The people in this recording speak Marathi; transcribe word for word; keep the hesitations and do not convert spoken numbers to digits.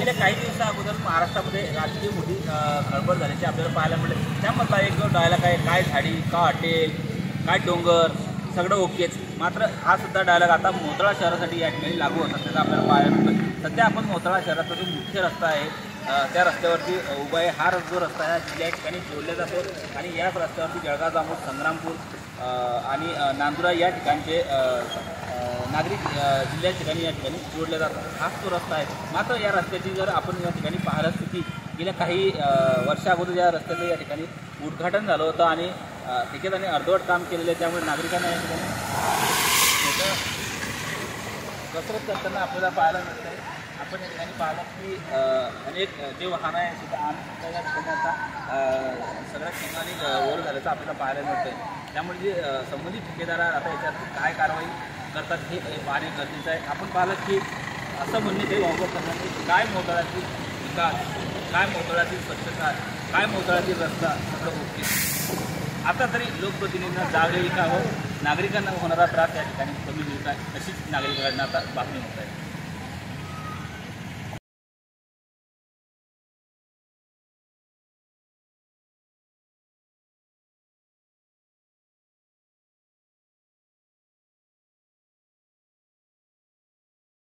गेल्या काही दिवसा अगोदर महाराष्ट्रामध्ये राजकीय मोठी खळबळ झाल्याची आपल्याला पाहायला मिळेल। त्यामधला एक डायलॉग आहे, काय झाडी का हॉटेल काय डोंगर सगळं ओकेच। मात्र हा सुद्धा डायलॉग आता मोताळा शहरासाठी या ठिकाणी लागू होत असल्याचं आपल्याला पाहायला मिळतं। सध्या आपण मोताळा शहराचा जो मुख्य रस्ता आहे त्या रस्त्यावरती उभा आहे। हा जो रस्ता आहे या ठिकाणी जोडला जातो आणि याच रस्त्यावरती जळगाव जामोद संग्रामपूर आणि नांदुरा या ठिकाणचे नागरिक जिल्ह्या ठिकाणी या ठिकाणी जोडले जातात। हाच तो रस्ता आहे। मात्र या रस्त्याची जर आपण या ठिकाणी पाहिलं की गेल्या काही वर्षा अगोदर या रस्त्याचं या ठिकाणी उद्घाटन झालं होतं आणि ठेकेदाराने अर्धवट काम केलेलं आहे। त्यामुळे नागरिकांना या ठिकाणी त्याचं कसरत करताना आपल्याला पाहायला मिळतं आहे। आपण या ठिकाणी पाहिलं की अनेक जे वाहनं आहे सुद्धा आम्ही या ठिकाणी आता सगळ्या ठिकाणी ओर झाल्याचं आपल्याला पाहायला मिळतं आहे। त्यामुळे जे संबंधित ठेकेदार आता याच्यात काय कारवाई करतात हे पाहणे गरजेचं आहे। आपण पाहिलं की असं म्हणणे ते वापर करणार की काय मोताळ्यातील विकास, काय मोताळ्यातील स्वच्छता, काय मोताळ्यातील रस्ता सगळं ओके। आता तरी लोकप्रतिनिधींना जाग येईल का हो नागरिकांना होणारा त्रास या ठिकाणी कमी होईल का, अशीच नागरिकांना आता बातमी होत आहे।